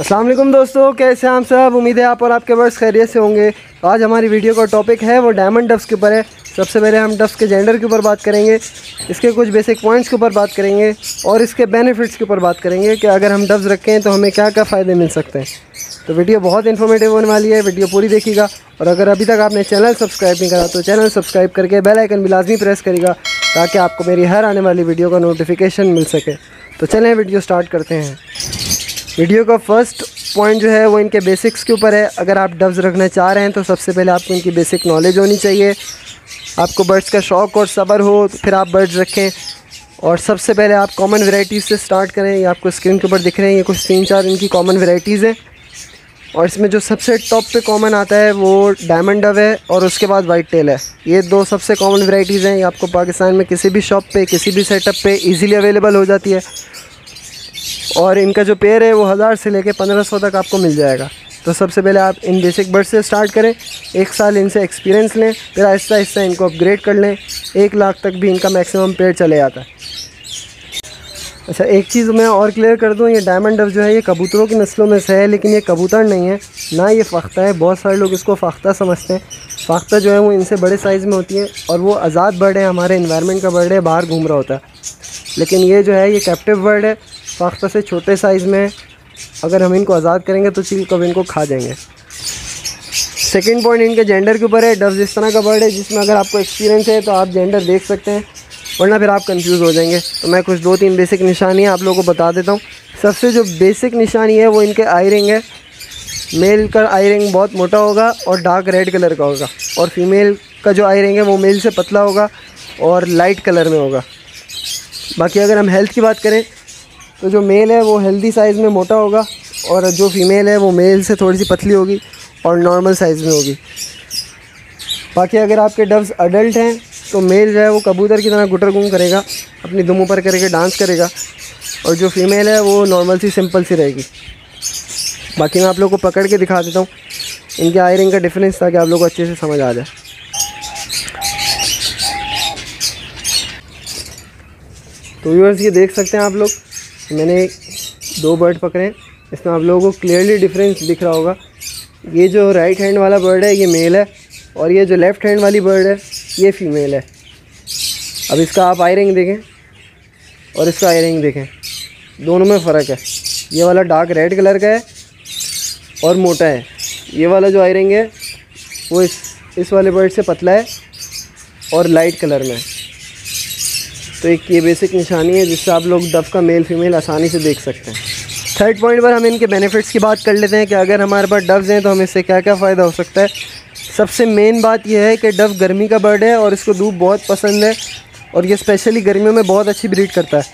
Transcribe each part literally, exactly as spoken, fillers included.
अस्सलाम वालेकुम दोस्तों, कैसे हैं आप सब। उम्मीद है आप और आपके बर्ड्स खैरियत से होंगे। तो आज हमारी वीडियो का टॉपिक है वो डायमंड डव्स के ऊपर है। सबसे पहले हम डव्स के जेंडर के ऊपर बात करेंगे, इसके कुछ बेसिक पॉइंट्स के ऊपर बात करेंगे और इसके बेनिफिट्स के ऊपर बात करेंगे कि अगर हम डव्स रखें तो हमें क्या क्या फ़ायदे मिल सकते हैं। तो वीडियो बहुत इन्फॉर्मेटिव होने वाली है, वीडियो पूरी देखिएगा। और अगर अभी तक आपने चैनल सब्सक्राइब नहीं करा तो चैनल सब्सक्राइब करके बेल आइकन भी लाजमी प्रेस करिएगा ताकि आपको मेरी हर आने वाली वीडियो का नोटिफिकेशन मिल सके। तो चलें वीडियो स्टार्ट करते हैं। वीडियो का फर्स्ट पॉइंट जो है वो इनके बेसिक्स के ऊपर है। अगर आप डव्स रखना चाह रहे हैं तो सबसे पहले आपको इनकी बेसिक नॉलेज होनी चाहिए। आपको बर्ड्स का शौक़ और सब्र हो तो फिर आप बर्ड्स रखें। और सबसे पहले आप कॉमन वैरायटीज़ से स्टार्ट करें। ये आपको स्क्रीन के ऊपर दिख रहे हैं, ये कुछ तीन चार इनकी कॉमन वैरायटीज़ हैं। और इसमें जो सबसे टॉप पे कॉमन आता है वो डायमंड डव है और उसके बाद वाइट टेल है। ये दो सबसे कॉमन वैरायटीज़ हैं। ये आपको पाकिस्तान में किसी भी शॉप पे किसी भी सेटअप पे इजीली अवेलेबल हो जाती है। और इनका जो पेयर है वो हज़ार से लेके पंद्रह सौ तक आपको मिल जाएगा। तो सबसे पहले आप इन बेसिक बर्ड से स्टार्ट करें, एक साल इनसे एक्सपीरियंस लें, फिर आहिस्ता आहिस्ता इनको अपग्रेड कर लें। एक लाख तक भी इनका मैक्सिमम पेयर चले जाता है। अच्छा, एक चीज़ मैं और क्लियर कर दूं, ये डायमंड डव जो है ये कबूतरों की नस्लों में से है, लेकिन ये कबूतर नहीं है ना, ये फ़ख्ता है। बहुत सारे लोग इसको फ़ख्ता समझते हैं। फ़ख्ता जो है वो इनसे बड़े साइज़ में होती है और वो आज़ाद बर्ड है, हमारे इन्वायरमेंट का बर्ड है, बाहर घूम रहा होता है। लेकिन ये जो है ये कैप्टिव बर्ड है, फ़ख्ता से छोटे साइज़ में। अगर हम इनको आज़ाद करेंगे तो चील कभी इनको खा जाएंगे। सेकंड पॉइंट इनके जेंडर के ऊपर है। डव्स इस तरह का बर्ड है जिसमें अगर आपको एक्सपीरियंस है तो आप जेंडर देख सकते हैं, वरना फिर आप कंफ्यूज हो जाएंगे। तो मैं कुछ दो तीन बेसिक निशानियाँ आप लोगों को बता देता हूँ। सबसे जो बेसिक निशानी है वो इनके आई रिंग है। मेल का आई रिंग बहुत मोटा होगा और डार्क रेड कलर का होगा, और फीमेल का जो आई रिंग है वो मेल से पतला होगा और लाइट कलर में होगा। बाकी अगर हम हेल्थ की बात करें तो जो मेल है वो हेल्दी साइज़ में मोटा होगा और जो फीमेल है वो मेल से थोड़ी सी पतली होगी और नॉर्मल साइज़ में होगी। बाकी अगर आपके डव्स अडल्ट हैं तो मेल जो है वो कबूतर की तरह गुटर गुम करेगा, अपनी दुम ऊपर करके डांस करेगा, और जो फीमेल है वो नॉर्मल सी सिंपल सी रहेगी। बाकी मैं आप लोगों को पकड़ के दिखा देता हूँ इनके आई रिंग का डिफरेंस, ताकि आप लोगों को अच्छे से समझ आ जाए। तो व्यूअर्स ये देख सकते हैं आप लोग, मैंने दो बर्ड पकड़े हैं, इसमें आप लोगों को क्लियरली डिफरेंस दिख रहा होगा। ये जो राइट हैंड वाला बर्ड है ये मेल है और ये जो लेफ़्ट हैंड वाली बर्ड है ये फीमेल है। अब इसका आप आई रिंग देखें और इसका आई रिंग देखें, दोनों में फ़र्क है। ये वाला डार्क रेड कलर का है और मोटा है। ये वाला जो आई रिंग है वो इस इस वाले बर्ड से पतला है और लाइट कलर में है। तो एक ये बेसिक निशानी है जिससे आप लोग डव का मेल फीमेल आसानी से देख सकते हैं। थर्ड पॉइंट पर हम इनके बेनिफिट्स की बात कर लेते हैं कि अगर हमारे पास डव्स हैं तो हमें इससे क्या क्या फ़ायदा हो सकता है। सबसे मेन बात यह है कि डव गर्मी का बर्ड है और इसको धूप बहुत पसंद है, और ये स्पेशली गर्मियों में बहुत अच्छी ब्रीड करता है।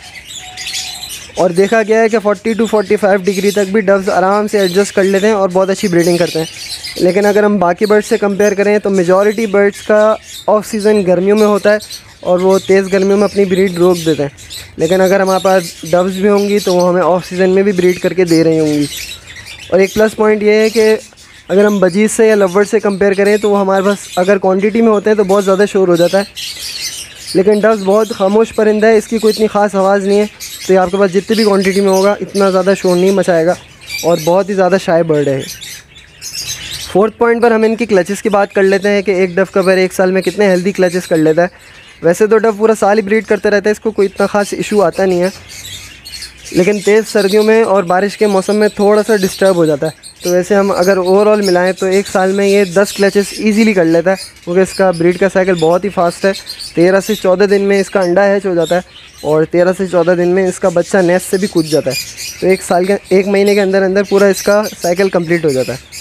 और देखा गया है कि चालीस टू पैंतालीस डिग्री तक भी डव्स आराम से एडजस्ट कर लेते हैं और बहुत अच्छी ब्रीडिंग करते हैं। लेकिन अगर हम बाकी बर्ड्स से कंपेयर करें तो मेजॉरिटी बर्ड्स का ऑफ सीज़न गर्मियों में होता है और वो तेज़ गर्मियों में अपनी ब्रीड रोक देते हैं। लेकिन अगर हमारे पास डव्स भी होंगी तो वो हमें ऑफ सीज़न में भी ब्रीड करके दे रही होंगी। और एक प्लस पॉइंट ये है कि अगर हम बजीज से या लवर्ड से कंपेयर करें तो वो हमारे पास अगर क्वांटिटी में होते हैं तो बहुत ज़्यादा शोर हो जाता है। लेकिन डव्स बहुत खामोश परिंदा है, इसकी कोई इतनी ख़ास आवाज़ नहीं है, तो ये आपके पास जितनी भी क्वांटिटी में होगा इतना ज़्यादा शोर नहीं मचाएगा और बहुत ही ज़्यादा शाय बर्ड है। फोर्थ पॉइंट पर हम इनकी क्लचेस की बात कर लेते हैं कि एक डव का पेयर एक साल में कितने हेल्दी क्लचेस कर लेता है। वैसे तो डव पूरा साल ही ब्रीड करते रहता है, इसको कोई इतना ख़ास इशू आता नहीं है, लेकिन तेज़ सर्दियों में और बारिश के मौसम में थोड़ा सा डिस्टर्ब हो जाता है। तो वैसे हम अगर ओवरऑल मिलाएं तो एक साल में ये दस क्लचेस इजीली कर लेता है, क्योंकि इसका ब्रीड का साइकिल बहुत ही फास्ट है। तेरह से चौदह दिन में इसका अंडा हैच हो जाता है और तेरह से चौदह दिन में इसका बच्चा नेस्ट से भी कूद जाता है। तो एक साल के एक महीने के अंदर अंदर पूरा इसका साइकिल कंप्लीट हो जाता है।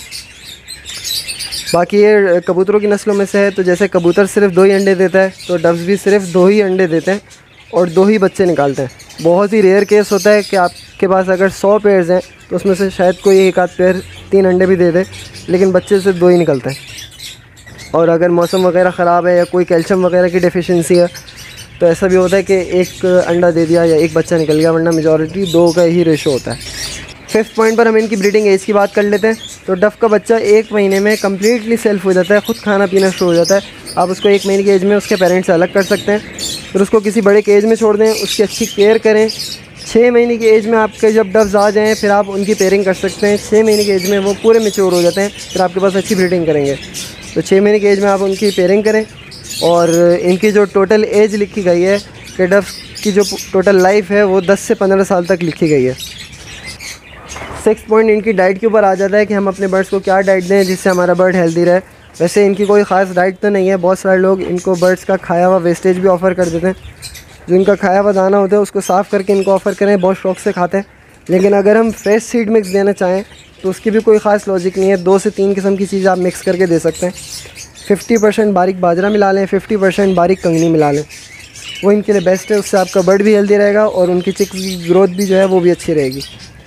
बाकी ये कबूतरों की नस्लों में से है, तो जैसे कबूतर सिर्फ दो ही अंडे देता है तो डव्स भी सिर्फ दो ही अंडे देते हैं और दो ही बच्चे निकालते हैं। बहुत ही रेयर केस होता है कि आपके पास अगर सौ पेयर्स हैं तो उसमें से शायद कोई एक आध पेयर तीन अंडे भी दे दे, लेकिन बच्चे सिर्फ दो ही निकलते हैं। और अगर मौसम वगैरह ख़राब है या कोई कैल्शियम वगैरह की डेफिशिएंसी है तो ऐसा भी होता है कि एक अंडा दे दिया या एक बच्चा निकल गया, वरना मेजॉरिटी दो का ही रेशो होता है। फिफ्थ पॉइंट पर हम इनकी ब्रीडिंग एज की बात कर लेते हैं। तो डव का बच्चा एक महीने में कम्प्लीटली सेल्फ हो जाता है, ख़ुद खाना पीना शुरू हो जाता है। आप उसको एक महीने की एज में उसके पेरेंट्स से अलग कर सकते हैं, फिर उसको किसी बड़े केज में छोड़ दें, उसकी अच्छी केयर करें, छः महीने की एज में आपके जब डव्स आ जाएँ फिर आप उनकी पेयरिंग कर सकते हैं। छः महीने की एज में वो पूरे मैच्योर हो जाते हैं, फिर आपके पास अच्छी ब्रीडिंग करेंगे। तो छः महीने की एज में आप उनकी पेयरिंग करें। और इनकी जो टोटल एज लिखी गई है कि डव्स की जो टोटल लाइफ है वो दस से पंद्रह साल तक लिखी गई है। सिक्स पॉइंट इनकी डाइट के ऊपर आ जाता है कि हम अपने बर्ड्स को क्या डाइट दें जिससे हमारा बर्ड हेल्दी रहे। वैसे इनकी कोई ख़ास डाइट तो नहीं है, बहुत सारे लोग इनको बर्ड्स का खाया हुआ वेस्टेज भी ऑफ़र कर देते हैं। जो इनका खाया हुआ दाना होता है उसको साफ़ करके इनको ऑफ़र करें, बहुत शौक़ से खाते हैं। लेकिन अगर हम फ्रेश सीड मिक्स देना चाहें तो उसकी भी कोई ख़ास लॉजिक नहीं है। दो से तीन किस्म की चीज़ आप मिक्स करके दे सकते हैं। फिफ्टी परसेंट बारीक बाजरा मिला लें, फिफ्टी परसेंट बारीक कंगनी मिला लें, वो इनके लिए बेस्ट है। उससे आपका बर्ड भी हेल्दी रहेगा और उनकी चिक्स की ग्रोथ भी जो है वो भी अच्छी रहेगी।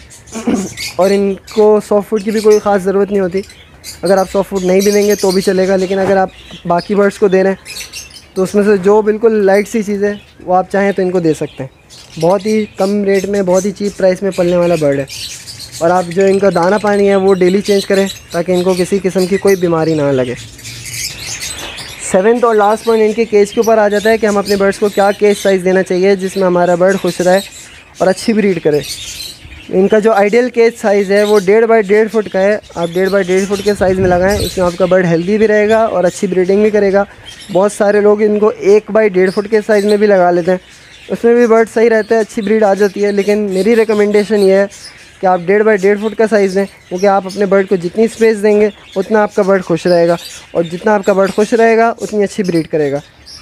और इनको सॉफ्ट फूड की भी कोई ख़ास ज़रूरत नहीं होती। अगर आप सॉफ्ट फूड नहीं भी देंगे तो भी चलेगा, लेकिन अगर आप बाकी बर्ड्स को दे रहे हैं तो उसमें से जो बिल्कुल लाइट सी चीज़ है वो आप चाहें तो इनको दे सकते हैं। बहुत ही कम रेट में, बहुत ही चीप प्राइस में पलने वाला बर्ड है। और आप जो इनका दाना पानी है वो डेली चेंज करें ताकि इनको किसी किस्म की कोई बीमारी ना लगे। सेवन्थ और लास्ट पॉइंट इनके केज के ऊपर आ जाता है कि हम अपने बर्ड्स को क्या केज साइज़ देना चाहिए जिसमें हमारा बर्ड खुश रहे और अच्छी ब्रीड करे। इनका जो आइडियल केज साइज़ है वो डेढ़ बाई डेढ़ फुट का है। आप डेढ़ बाई डेढ़ फुट के साइज़ में लगाएं, उसमें आपका बर्ड हेल्दी भी रहेगा और अच्छी ब्रीडिंग भी करेगा। बहुत सारे लोग इनको एक बाई डेढ़ फुट के साइज़ में भी लगा लेते हैं, उसमें भी बर्ड सही रहता है, अच्छी ब्रीड आ जाती है। लेकिन मेरी रिकमेंडेशन ये है कि आप डेढ़ बाई डेढ़ फुट का साइज़ दें, क्योंकि आप अपने बर्ड को जितनी स्पेस देंगे उतना आपका बर्ड खुश रहेगा, और जितना आपका बर्ड खुश रहेगा उतनी अच्छी ब्रीड करेगा।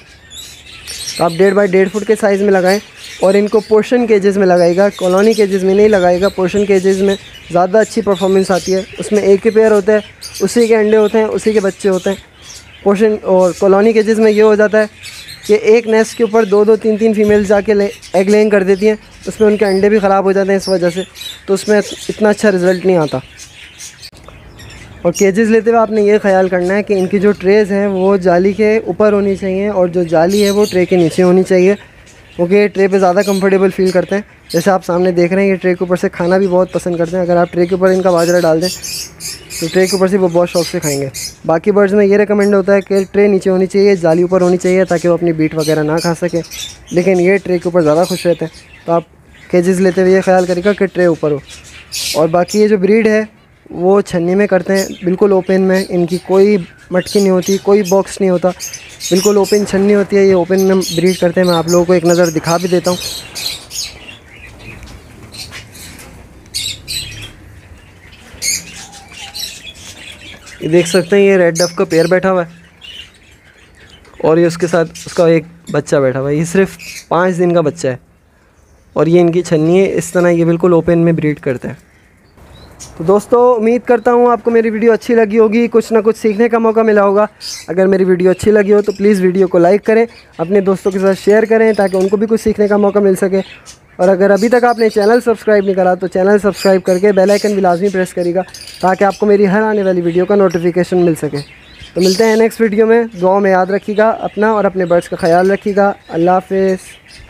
तो आप डेढ़ बाई डेढ़ फुट के साइज़ में लगाएं और इनको पोर्शन केजेस में लगाएगा, कॉलोनी केजेस में नहीं लगाएगा। पोर्शन केजेस में ज़्यादा अच्छी परफॉर्मेंस आती है, उसमें एक ही पेयर होता है, उसी के अंडे होते हैं, उसी के बच्चे होते हैं। पोर्शन और कॉलोनी केजेस में ये हो जाता है कि एक नेस्ट के ऊपर दो दो तीन तीन फीमेल जाके ले एग लेइंग कर देती हैं, उसमें उनके अंडे भी ख़राब हो जाते हैं इस वजह से, तो उसमें इतना अच्छा रिज़ल्ट नहीं आता। और केजेस लेते हुए आपने ये ख्याल करना है कि इनकी जो ट्रेज़ हैं वो जाली के ऊपर होनी चाहिए और जो जाली है वो ट्रे के नीचे होनी चाहिए, क्योंकि ट्रे पे ज़्यादा कंफर्टेबल फील करते हैं। जैसे आप सामने देख रहे हैं ये ट्रे के ऊपर से खाना भी बहुत पसंद करते हैं। अगर आप ट्रे के ऊपर इनका बाजरा डाल दें तो ट्रे के ऊपर से वो बहुत शौक से खाएंगे। बाकी बर्ड्स में ये रिकमेंड होता है कि ट्रे नीचे होनी चाहिए, जाली ऊपर होनी चाहिए ताकि वो अपनी बीट वगैरह ना खा सकें, लेकिन ये ट्रे के ऊपर ज़्यादा खुश रहते हैं। तो आप केजेस लेते हुए ये ख्याल करेगा कि ट्रे ऊपर हो। और बाकी ये जो ब्रीड है वो छन्नी में करते हैं, बिल्कुल ओपन में, इनकी कोई मटकी नहीं होती, कोई बॉक्स नहीं होता, बिल्कुल ओपन छन्नी होती है। ये ओपन में ब्रीड करते हैं। मैं आप लोगों को एक नज़र दिखा भी देता हूँ। ये देख सकते हैं ये रेड डफ का पेयर बैठा हुआ है और ये उसके साथ उसका एक बच्चा बैठा हुआ है। ये सिर्फ पाँच दिन का बच्चा है और ये इनकी छन्नी है। इस तरह ये बिल्कुल ओपन में ब्रीड करते हैं। तो दोस्तों उम्मीद करता हूँ आपको मेरी वीडियो अच्छी लगी होगी, कुछ ना कुछ सीखने का मौका मिला होगा। अगर मेरी वीडियो अच्छी लगी हो तो प्लीज़ वीडियो को लाइक करें, अपने दोस्तों के साथ शेयर करें ताकि उनको भी कुछ सीखने का मौका मिल सके। और अगर अभी तक आपने चैनल सब्सक्राइब नहीं करा तो चैनल सब्सक्राइब करके बेल आइकन भी लाजमी प्रेस करिएगा ताकि आपको मेरी हर आने वाली वीडियो का नोटिफिकेशन मिल सके। तो मिलते हैं नेक्स्ट वीडियो में। दुआओं में याद रखिएगा अपना और अपने बर्ड्स का ख्याल रखिएगा। अल्लाह हाफ़िज़।